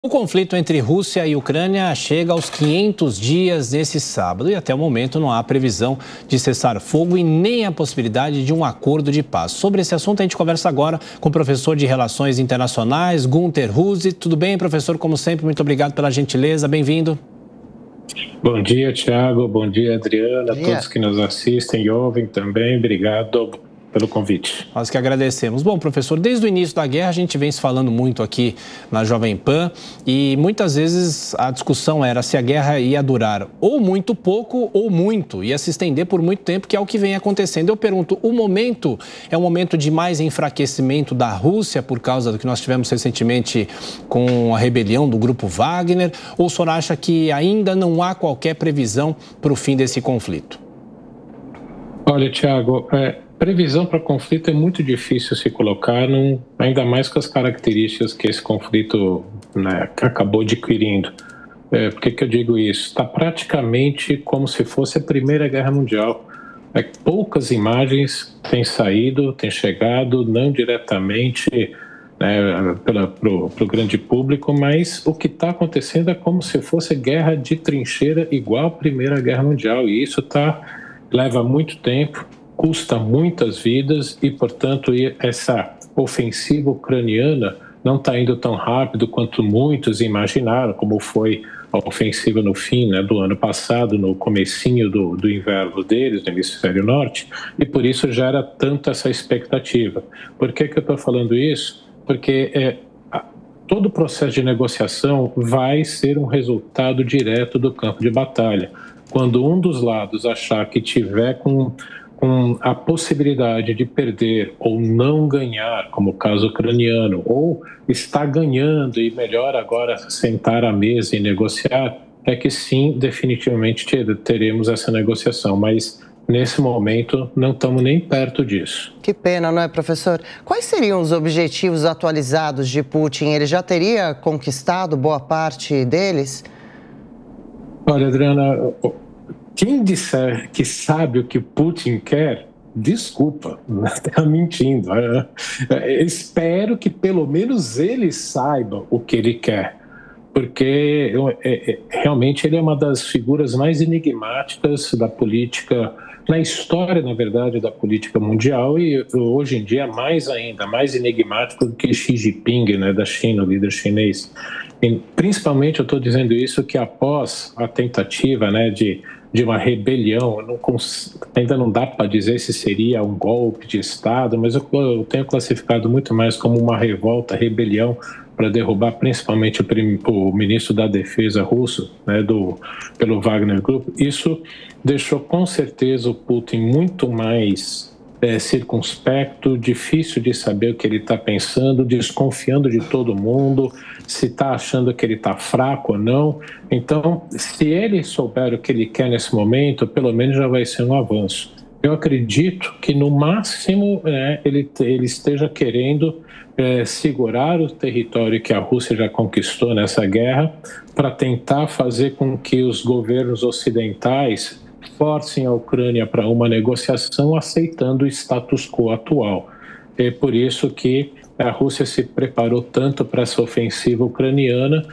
O conflito entre Rússia e Ucrânia chega aos 500 dias nesse sábado e até o momento não há previsão de cessar fogo e nem a possibilidade de um acordo de paz. Sobre esse assunto a gente conversa agora com o professor de Relações Internacionais, Günter Huse. Tudo bem, professor? Como sempre, muito obrigado pela gentileza. Bem-vindo. Bom dia, Thiago. Bom dia, Adriana. Todos que nos assistem e ouvem também. Obrigado pelo convite. Nós que agradecemos. Bom, professor, desde o início da guerra a gente vem se falando muito aqui na Jovem Pan e muitas vezes a discussão era se a guerra ia durar ou muito pouco ou muito, ia se estender por muito tempo, que é o que vem acontecendo. Eu pergunto, o momento é um momento de mais enfraquecimento da Rússia por causa do que nós tivemos recentemente com a rebelião do grupo Wagner, ou o senhor acha que ainda não há qualquer previsão para o fim desse conflito? Olha, Thiago, previsão para conflito é muito difícil se colocar, ainda mais com as características que esse conflito acabou adquirindo. Por que eu digo isso? Está praticamente como se fosse a Primeira Guerra Mundial. Poucas imagens têm saído, têm chegado, não diretamente para o grande público, mas o que está acontecendo é como se fosse guerra de trincheira igual à Primeira Guerra Mundial, e isso leva muito tempo, custa muitas vidas e, portanto, essa ofensiva ucraniana não está indo tão rápido quanto muitos imaginaram, como foi a ofensiva no fim do ano passado, no comecinho do inverno deles, no hemisfério norte, e por isso gera tanto essa expectativa. Por que eu estou falando isso? Porque todo o processo de negociação vai ser um resultado direto do campo de batalha. Quando um dos lados achar que tiver com a possibilidade de perder ou não ganhar, como o caso ucraniano, ou está ganhando e melhor agora sentar à mesa e negociar, é que sim, definitivamente teremos essa negociação, mas nesse momento não estamos nem perto disso. Que pena, não é, professor? Quais seriam os objetivos atualizados de Putin? Ele já teria conquistado boa parte deles? Olha, Adriana, quem disser que sabe o que Putin quer, desculpa, está mentindo. Espero que pelo menos ele saiba o que ele quer, porque realmente ele é uma das figuras mais enigmáticas da política, na história, na verdade, da política mundial, e hoje em dia mais ainda, mais enigmático do que Xi Jinping, da China, o líder chinês. E, principalmente eu estou dizendo isso que após a tentativa de uma rebelião, ainda não dá para dizer se seria um golpe de Estado, mas eu tenho classificado muito mais como uma revolta, rebelião, para derrubar principalmente o ministro da Defesa russo, pelo Wagner Group. Isso deixou com certeza o Putin muito mais circunspecto, difícil de saber o que ele está pensando, desconfiando de todo mundo, se está achando que ele está fraco ou não. Então, se ele souber o que ele quer nesse momento, pelo menos já vai ser um avanço. Eu acredito que, no máximo, ele esteja querendo segurar o território que a Rússia já conquistou nessa guerra para tentar fazer com que os governos ocidentais forcem a Ucrânia para uma negociação aceitando o status quo atual. É por isso que a Rússia se preparou tanto para essa ofensiva ucraniana,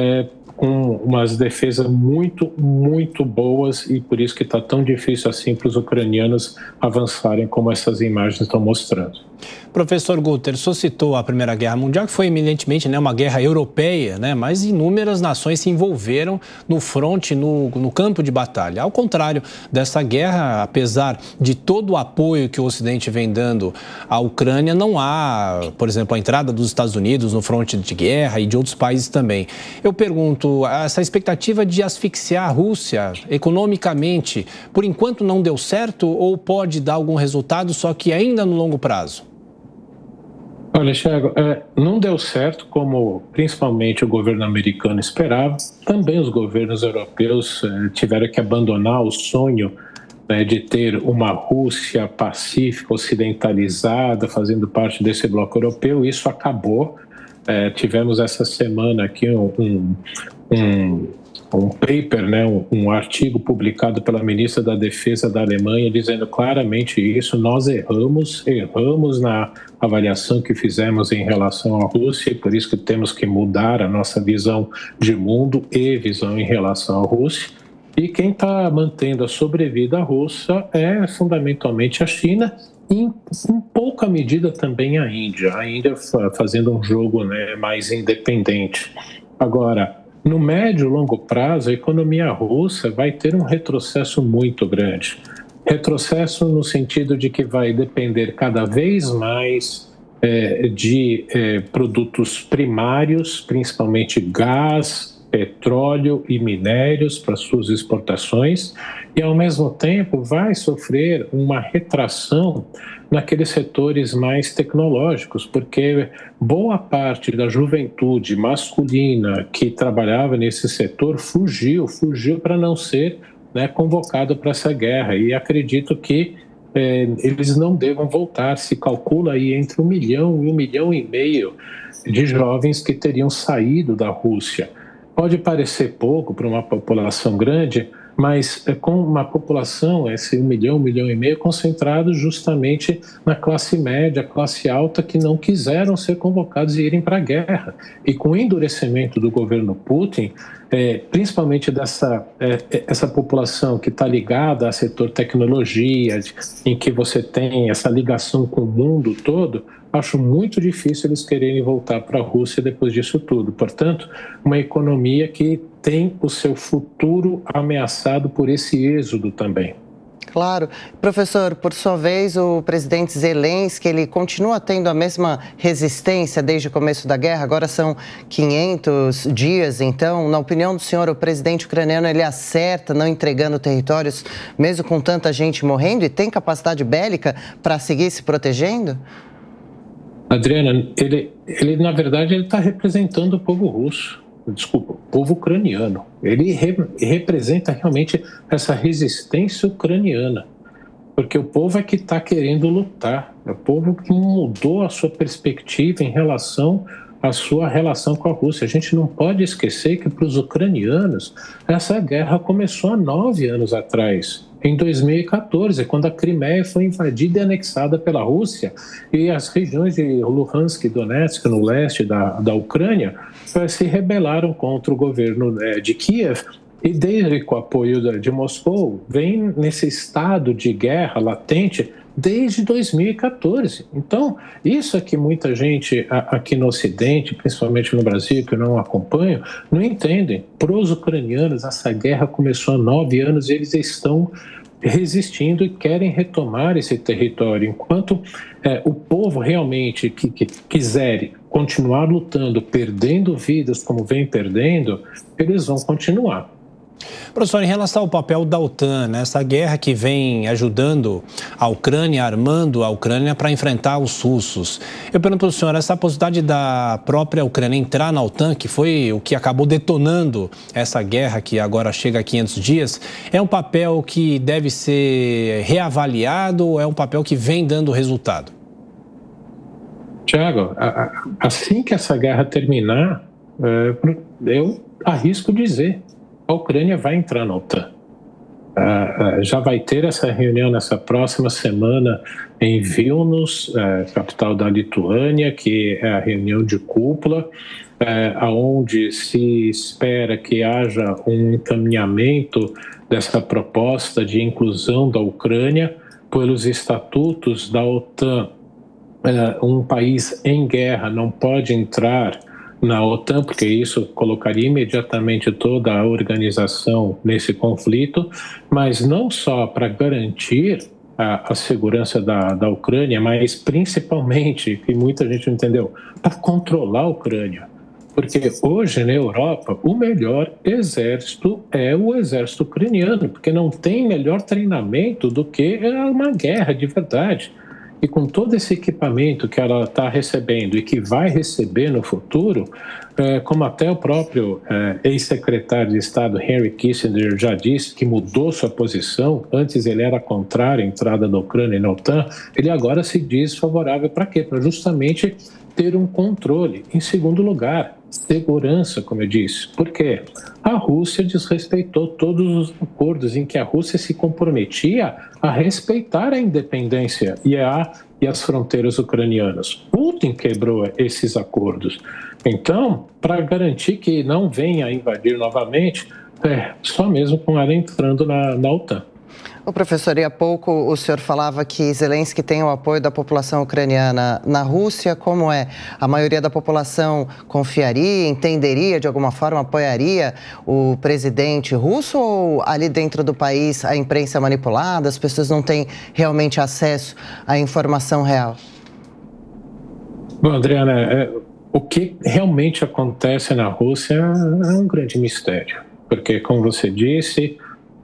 com umas defesas muito, muito boas, e por isso que está tão difícil assim para os ucranianos avançarem como essas imagens estão mostrando. Professor Günter, o senhor citou a Primeira Guerra Mundial, que foi eminentemente uma guerra europeia, mas inúmeras nações se envolveram no fronte, no campo de batalha. Ao contrário dessa guerra, apesar de todo o apoio que o Ocidente vem dando à Ucrânia, não há, por exemplo, a entrada dos Estados Unidos no fronte de guerra e de outros países também. Eu pergunto, essa expectativa de asfixiar a Rússia economicamente, por enquanto não deu certo ou pode dar algum resultado, só que ainda no longo prazo? Olha, Thiago, não deu certo, como principalmente o governo americano esperava. Também os governos europeus tiveram que abandonar o sonho de ter uma Rússia pacífica, ocidentalizada, fazendo parte desse bloco europeu. Isso acabou. Tivemos essa semana aqui um paper, né, um artigo publicado pela ministra da Defesa da Alemanha dizendo claramente isso. Nós erramos na avaliação que fizemos em relação à Rússia e por isso que temos que mudar a nossa visão de mundo e visão em relação à Rússia. E quem está mantendo a sobrevida russa é fundamentalmente a China e, em pouca medida, também a Índia fazendo um jogo, né, mais independente. Agora, no médio e longo prazo, a economia russa vai ter um retrocesso muito grande. Retrocesso no sentido de que vai depender cada vez mais de produtos primários, principalmente gás, petróleo e minérios para suas exportações e, ao mesmo tempo, vai sofrer uma retração naqueles setores mais tecnológicos, porque boa parte da juventude masculina que trabalhava nesse setor fugiu para não ser, né, convocado para essa guerra e acredito que eles não devam voltar. Se calcula aí entre 1 milhão e 1,5 milhão de jovens que teriam saído da Rússia. Pode parecer pouco para uma população grande, mas com uma população, esse 1 milhão, 1,5 milhão, concentrado justamente na classe média, classe alta, que não quiseram ser convocados e irem para a guerra. E com o endurecimento do governo Putin, principalmente essa população que está ligada ao setor tecnologia, em que você tem essa ligação com o mundo todo, acho muito difícil eles quererem voltar para a Rússia depois disso tudo. Portanto, uma economia que tem o seu futuro ameaçado por esse êxodo também. Claro. Professor, por sua vez, o presidente Zelensky, ele continua tendo a mesma resistência desde o começo da guerra, agora são 500 dias, então, na opinião do senhor, o presidente ucraniano, ele acerta não entregando territórios, mesmo com tanta gente morrendo, e tem capacidade bélica para seguir se protegendo? Adriana, ele na verdade, ele está representando o povo russo. Desculpa, o povo ucraniano. Ele representa realmente essa resistência ucraniana, porque o povo é que está querendo lutar, é o povo que mudou a sua perspectiva em relação à sua relação com a Rússia. A gente não pode esquecer que para os ucranianos essa guerra começou há 9 anos atrás, em 2014, quando a Crimeia foi invadida e anexada pela Rússia e as regiões de Luhansk e Donetsk, no leste da Ucrânia, se rebelaram contra o governo de Kiev e desde com o apoio de Moscou vem nesse estado de guerra latente desde 2014. Então, isso é que muita gente aqui no Ocidente, principalmente no Brasil, que eu não acompanho, não entendem. Para os ucranianos, essa guerra começou há 9 anos e eles estão resistindo e querem retomar esse território. Enquanto o povo realmente que quiser continuar lutando, perdendo vidas como vem perdendo, eles vão continuar. Professor, em relação ao papel da OTAN, nessa guerra que vem ajudando a Ucrânia, armando a Ucrânia para enfrentar os russos, eu pergunto para o senhor, essa possibilidade da própria Ucrânia entrar na OTAN, que foi o que acabou detonando essa guerra que agora chega a 500 dias, é um papel que deve ser reavaliado ou é um papel que vem dando resultado? Tiago, assim que essa guerra terminar, eu arrisco dizer, a Ucrânia vai entrar na OTAN. Já vai ter essa reunião nessa próxima semana em Vilnius, capital da Lituânia, que é a reunião de cúpula, onde se espera que haja um encaminhamento dessa proposta de inclusão da Ucrânia pelos estatutos da OTAN. Um país em guerra não pode entrar na OTAN, porque isso colocaria imediatamente toda a organização nesse conflito, mas não só para garantir a segurança da Ucrânia, mas principalmente, que muita gente não entendeu, para controlar a Ucrânia. Porque hoje na Europa o melhor exército é o exército ucraniano, porque não tem melhor treinamento do que uma guerra de verdade. E com todo esse equipamento que ela está recebendo e que vai receber no futuro, como até o próprio ex-secretário de Estado Henry Kissinger já disse, que mudou sua posição, antes ele era contrário à entrada da Ucrânia na OTAN, ele agora se diz favorável para quê? Para justamente ter um controle. Em segundo lugar, segurança, como eu disse. Por quê? A Rússia desrespeitou todos os acordos em que a Rússia se comprometia a respeitar a independência e as fronteiras ucranianas. Putin quebrou esses acordos. Então, para garantir que não venha a invadir novamente, só mesmo com ela entrando na OTAN. O professor, e há pouco o senhor falava que Zelensky tem o apoio da população ucraniana na Rússia. Como é? A maioria da população confiaria, entenderia, de alguma forma, apoiaria o presidente russo, ou ali dentro do país a imprensa é manipulada, as pessoas não têm realmente acesso à informação real? Bom, Adriana, o que realmente acontece na Rússia é um grande mistério, porque, como você disse,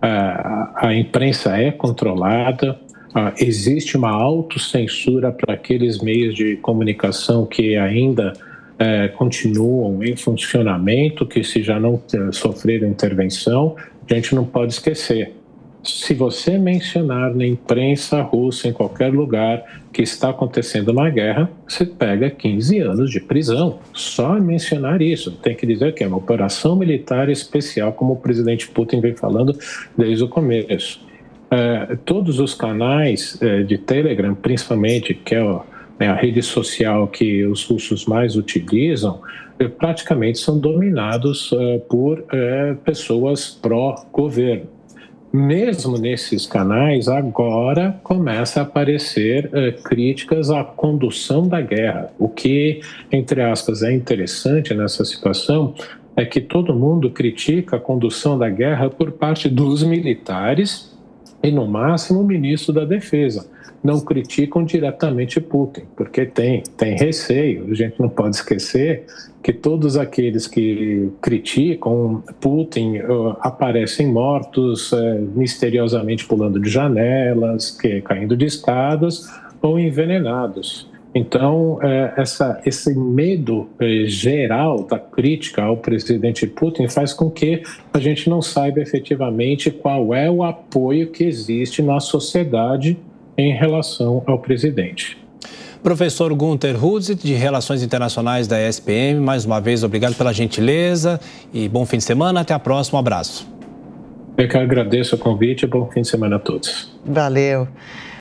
a imprensa é controlada, existe uma autocensura para aqueles meios de comunicação que ainda continuam em funcionamento, que se já não sofreram intervenção, a gente não pode esquecer. Se você mencionar na imprensa russa, em qualquer lugar, que está acontecendo uma guerra, você pega 15 anos de prisão. Só mencionar isso. Tem que dizer que é uma operação militar especial, como o presidente Putin vem falando desde o começo. Todos os canais de Telegram, principalmente, que é a rede social que os russos mais utilizam, praticamente são dominados por pessoas pró-governo. Mesmo nesses canais, agora começa a aparecer críticas à condução da guerra. O que, entre aspas, é interessante nessa situação é que todo mundo critica a condução da guerra por parte dos militares e, no máximo, o ministro da Defesa. Não criticam diretamente Putin, porque tem receio. A gente não pode esquecer que todos aqueles que criticam Putin aparecem mortos, misteriosamente pulando de janelas, caindo de escadas ou envenenados. Então, esse medo geral da crítica ao presidente Putin faz com que a gente não saiba efetivamente qual é o apoio que existe na sociedade em relação ao presidente. Professor Günter Hudzit, de Relações Internacionais da ESPM, mais uma vez, obrigado pela gentileza e bom fim de semana. Até a próxima, um abraço. Eu que agradeço o convite e bom fim de semana a todos. Valeu.